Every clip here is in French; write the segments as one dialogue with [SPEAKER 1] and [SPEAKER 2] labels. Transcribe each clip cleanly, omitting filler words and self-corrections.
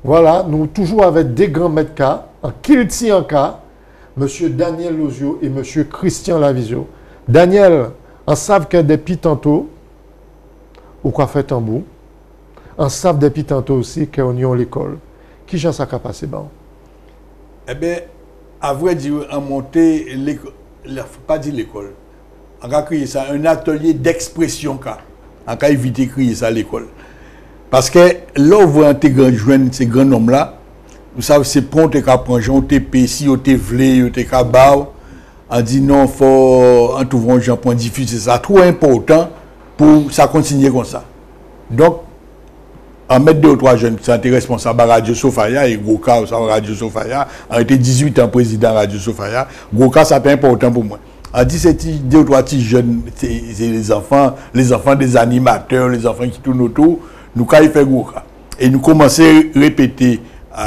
[SPEAKER 1] Voilà, nous toujours avec des grands maîtres cas, en Kilti en cas, M. Daniel Lozio et M. Christian Lavizio. Daniel, on savent que des pitantaux, ou quoi fait tambour, on savent des pitantaux aussi qu'on y a l'école. Qui j'en sais qu'à passer bon?
[SPEAKER 2] Eh bien, à vrai dire, en monté l'école, pas dire l'école, on a créé ça, un atelier d'expression, on a évité de créer ça à l'école. Parce que là, où vous intégrez ces grands hommes-là, vous savez, c'est pour te prendre, on te péci, on te vlé, on te cabao, on dit non, il faut en trouver un gens pour diffuser ça. Trop important pour ça continuer comme ça. Donc, en mettre 2 ou 3 jeunes qui sont responsables à Radio Sofaya, et Goka aussi à Radio Sofaya, a été 18 ans président de Radio Sofaya. Goka, ça c'est important pour moi. On dit c'est 2 ou 3 petits jeunes, c'est les enfants des animateurs, les enfants qui tournent autour. Nous, quand il fait Goka. Et nous commençons à répéter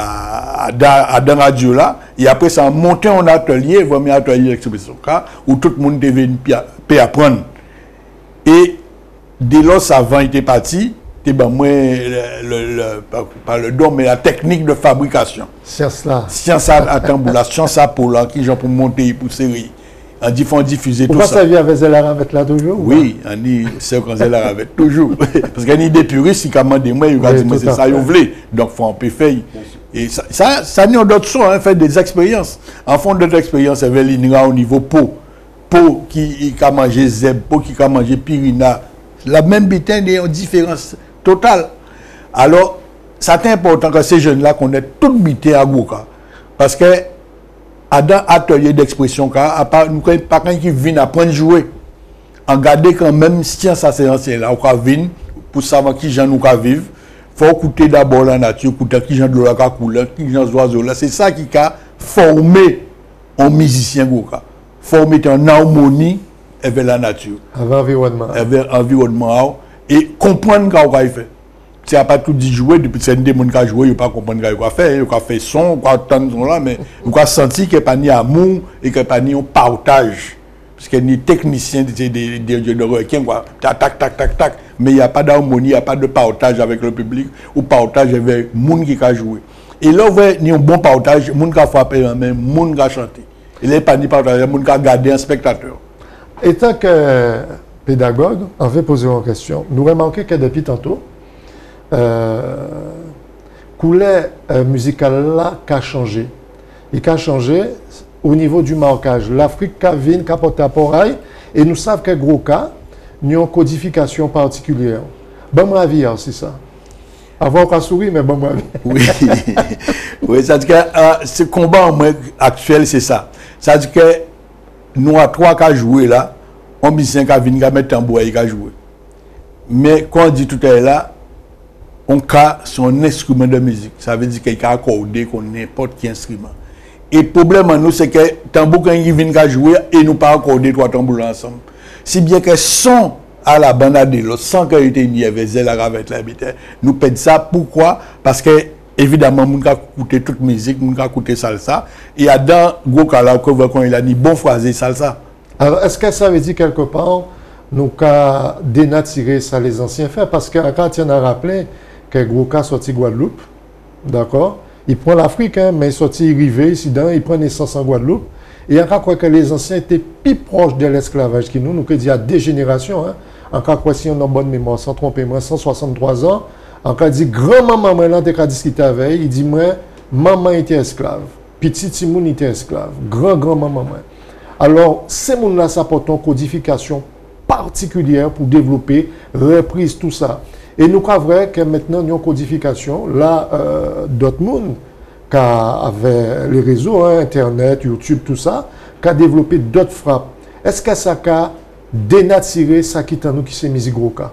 [SPEAKER 2] dans la radio là. Et après, ça a monté en atelier, vraiment un atelier d'expression, où tout le monde devait apprendre. Et dès lors, ça a été parti. Ben moi, pas le don, mais la technique de fabrication.
[SPEAKER 1] Science là.
[SPEAKER 2] Science à tambour, la science à pour là, qui j'en pour monter, pour serrer. On dit, faut diffuser tout ça.
[SPEAKER 1] Vous savez avec Zéla Ravette là toujours?
[SPEAKER 2] Oui, on dit, c'est quand Zéla Ravette, toujours. Parce qu'il y a des puristes qui commandent moi, ils vont dire, mais c'est ça, ils voulaient. Donc, il faut en faire. Et ça n'y a d'autres choses, hein, faire des expériences. En fond, d'autres expériences, il y avait l'INRA au niveau peau. Peau qui a mangé zeb, peau qui a mangé pirina. La même bitin, il y a une différence totale. Alors, c'est important que ces jeunes-là connaissent tout bité à Goka. Parce que, dans l'atelier d'expression, nous ne pas quand ils viennent apprendre à jouer. En garder quand même science à ces anciens-là, on viennent pour savoir qui gens nous vivent. Il faut écouter d'abord la nature, écouter qui gens de l'eau couleur, qui gens d'oiseaux là. C'est ça qui a formé un musicien Goka. Formé en harmonie avec la nature.
[SPEAKER 1] Avec l'environnement.
[SPEAKER 2] Avec l'environnement. Et comprendre ce qu'on fait. Si on n'a pas tout dit jouer, depuis que c'est des gens qui ont joué, ils ne pas comprendre ce qu'on fait. Ils ont fait son, ils ont entendu là, mais ils ont senti qu'il n'y a pas ni amour et qu'il n'y a pas ni un partage. Parce qu'il y a des techniciens de requin, tac, tac, tac, tac. Mais il n'y a pas d'harmonie, il n'y a pas de partage avec le public ou partage avec le monde qui a joué. Et là, il y a un bon partage, le monde qui a frappé la main, le monde qui a chanté. Il n'y a pas ni partage, le monde qui a gardé un spectateur.
[SPEAKER 1] Et tant que pédagogue, on veut poser une question. Nous remarquons que depuis tantôt, coulet musical là a changé. Il a changé au niveau du marquage. L'Afrique a vu a porté à Porail et nous savons que gros cas, nous avons une codification particulière. Bon avis, c'est ça. Avant qu'on sourit, mais bon avis.
[SPEAKER 2] Oui, oui, ça veut dire que ce combat actuel, c'est ça. Ça veut dire que nous avons 3 cas joués là, on musicien qui a venu mettre tambour et qui a joué. Mais quand on dit tout à l'heure là, on a son instrument de musique. Ça veut dire qu'il a accordé qu'on n'importe quel instrument. Et le problème, nous, c'est que tambour quand il vient jouer et nous pas accorder 3 tambours ensemble. Si bien que son à la bande de l'autre, sans qu'il ait été avec Zéla Ravette l'habitaire, nous perdons ça. Pourquoi? Parce que, évidemment, nous avons écouté toute musique, nous avons écouté salsa. Et dans Goka, là, quand il a dit bon phrasé salsa.
[SPEAKER 1] Alors, est-ce que ça veut dire quelque part, nous avons dénaturé ça les anciens faits? Parce que quand il a rappelé que Goka sorti Guadeloupe, d'accord? Il prend l'Afrique, hein, mais il sorti rivé ici, il prend naissance en Guadeloupe. Et encore quoi que les anciens étaient plus proches de l'esclavage que nous que dit à des générations. Hein. Encore quoi si on a bonne mémoire, sans tromper moi, 163 ans, encore dit grand-maman, moi, là, t'es discuté avec, il dit moi, maman était esclave, petit Timoun était esclave, grand-maman, moi. Alors, ces gens-là, ça porte une codification particulière pour développer, reprise, tout ça. Et nous croyons vrai que maintenant, nous avons une codification, là, d'autres mondes, avec les réseaux, hein, Internet, YouTube, tout ça, qui a développé d'autres frappes. Est-ce que ça a dénaturé ça qui est nous qui s'est mis gros cas?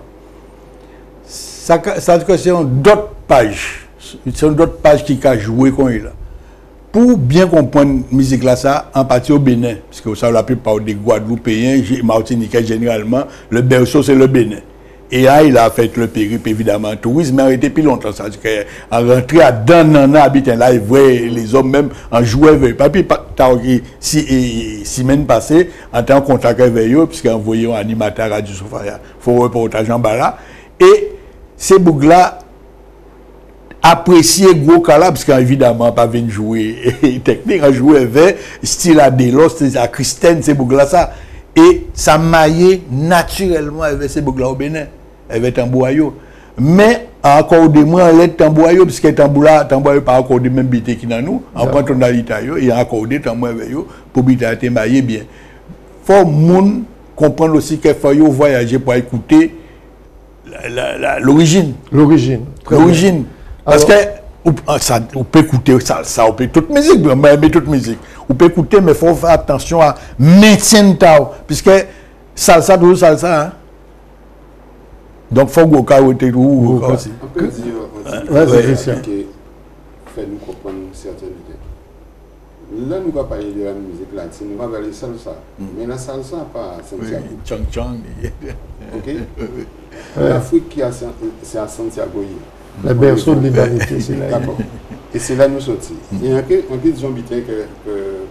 [SPEAKER 2] Ça c'est d'autres pages. C'est d'autres pages qui ont joué comme il là. Pour bien comprendre la musique là, ça, en partie au Bénin, parce que ça, la plupart des Guadeloupéens, Martiniquais généralement, le berceau c'est le Bénin. Et là, il a fait le périple, évidemment, le tourisme, mais il a été plus longtemps. C'est-à-dire qu'en rentrant à Danana, habitant là, il voyait les hommes même en jouer avec eux. Puis, semaine passée, en tant en contact avec eux, puisqu'ils ont envoyé un animateur à Radio Sofaya, il faut reportage en bas là. Et ces boucles-là, apprécier gros cas là, parce qu'évidemment, pas venir jouer technique, à jouer avec style à Delos, à Christine, c'est beaucoup là ça. Et ça maillait naturellement avec ces boucles-là au Bénin, avec Tambourayo. Mais, encore des mois, les Tambourayo, parce que Tambourayo pas encore des mêmes bités qui dans nous, en point de l'Italie, il y a encore des Tambourayo pour biter maillé bien. Faut moun comprendre aussi qu'il faut voyager pour écouter l'origine. L'origine. Parce que ça, on peut écouter ça, on peut toute musique, mais toute musique. On peut écouter, mais il faut faire attention à maintenir tao, puisque salsa, toujours salsa. Hein? Donc, il faut que vous aussi.
[SPEAKER 3] On peut dire, fait-nous comprendre certaines idées. Là, nous allons parler de la musique latine, nous allons parler de salsa. Mais la salsa, pas Santiago.
[SPEAKER 2] Chang.
[SPEAKER 3] Ok? L'Afrique, c'est à Santiago.
[SPEAKER 1] Le berceau de l'humanité, c'est là.
[SPEAKER 3] D'accord. Et c'est là nous sortis. Il y a un question que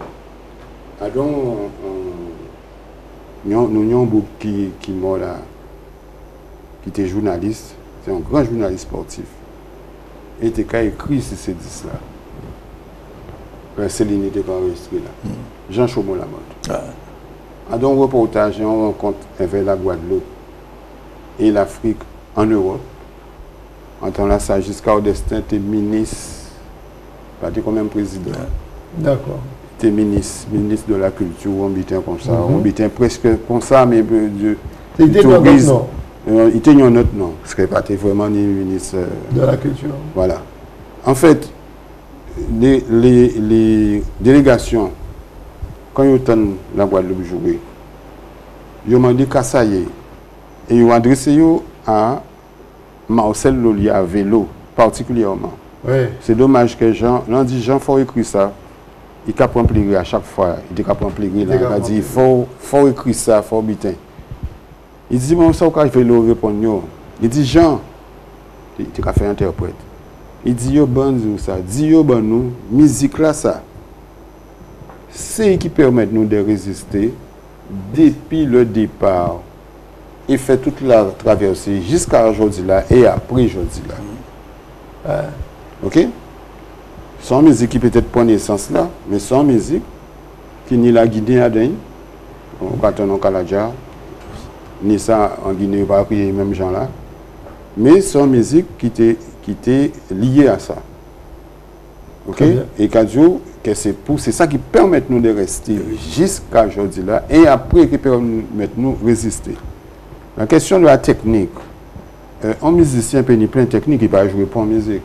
[SPEAKER 3] nous avons un bouc qui mort là, qui était journaliste, c'est un grand journaliste sportif. Et il a écrit sur ces disques-là. Céline était enregistré là. Jean Chaumont-Lamotte. Dans un reportage, on rencontre avec la Guadeloupe et l'Afrique en Europe. En temps là, ça jusqu'à Odestin, tu es ministre, pas quand même président.
[SPEAKER 1] D'accord.
[SPEAKER 3] Tu es ministre de la culture, on bitin comme ça, on bitin presque comme ça, mais de tourisme. Il était un autre nom, parce que pas vraiment ni ministre
[SPEAKER 1] de la culture.
[SPEAKER 3] Voilà. En fait, les délégations, quand ils ont la Guadeloupe jouer, ils ont demandé qu'à ça y est, et ils ont adressé à Marcel Lolia à vélo, particulièrement.
[SPEAKER 1] Oui.
[SPEAKER 3] C'est dommage que Jean, Jean, faut écrire ça. Il a rempli à chaque fois. Il a rempli. Il a dit, il faut écrire ça, il faut bitin. Il dit, bon, ça, quand vélo répond, il dit, Jean, il a fait interprète. Il dit, yo, bon, ça. Dit, yo, bon, nous, musique là, ça. C'est ce qui permet nous de résister depuis le départ. Il fait toute la traversée jusqu'à aujourd'hui là et après aujourd'hui là. Ok? Sans musique qui peut-être prend naissance là, mais sans musique qui ni la Guinée à Daigne, au bâton en Kaladja, ni ça en Guinée, pas prier même gens là, mais sans musique qui était liée à ça. Ok? Et Kadjo, c'est ça qui permet nous de rester jusqu'à aujourd'hui là et après qui permet nous de résister. La question de la technique, un musicien peut ni plein de technique, il ne peut pas jouer pour la musique.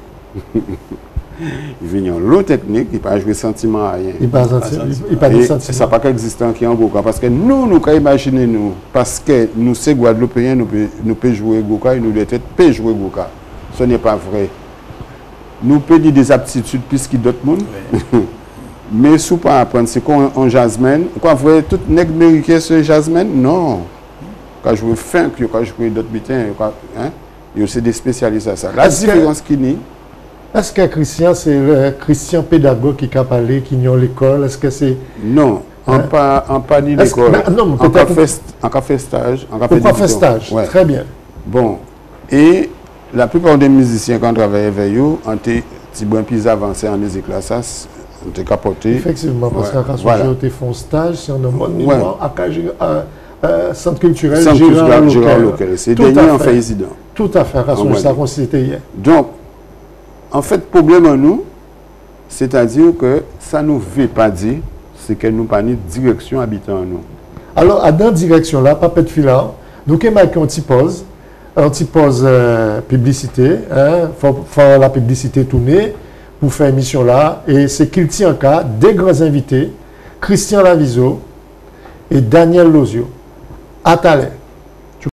[SPEAKER 3] Il vient l'autre technique, il ne peut pas jouer sentiment à rien.
[SPEAKER 1] Il ne peut pas de sentiment.
[SPEAKER 3] Ça n'a pas existant qui est en Goka. Parce que nous pouvons imaginer, parce que nous sommes Guadeloupéens, nous pouvons jouer Goka et nous devons jouer Goka. Ce n'est pas vrai. Nous pouvons dire des aptitudes plus que d'autres mondes. Oui. Mais si on ne peut pas apprendre, c'est qu'on jasmine. Quoi, vous voyez, tout le monde américain sur jasmine? Non. Quand je veux funk, quand je veux d'autres butins, il y a aussi des spécialistes à ça. La différence qui n'est.
[SPEAKER 1] Est-ce que Christian, c'est le Christian pédagogue qui a parlé, qui a l'école? Est-ce que c'est.
[SPEAKER 3] Non, on pas ni l'école. Non, peut-être. On fait stage.
[SPEAKER 1] On fait stage, ouais. Très bien.
[SPEAKER 3] Bon, et la plupart des musiciens, quand on travaille avec eux, on était un peu avancé en musique là, ça, on était capoté.
[SPEAKER 1] Effectivement, parce qu'à Kassoujou, on fait un stage, c'est un mode niveau à centre culturel
[SPEAKER 3] Gérard Local. C'est dernier en fait incident.
[SPEAKER 1] Tout à fait, ça c'était hier.
[SPEAKER 3] Donc, en fait, le problème en nous, c'est-à-dire que ça ne nous veut pas dire, c'est que nous pas une direction habitant en nous.
[SPEAKER 1] Alors, à dans direction là, pas de filant, nous avons marqué un petit pause publicité, faut faire la publicité tournée pour faire émission là, et c'est qu'il tient en cas des grands invités, Christian Laviso et Daniel Lozio. À tout à l'heure.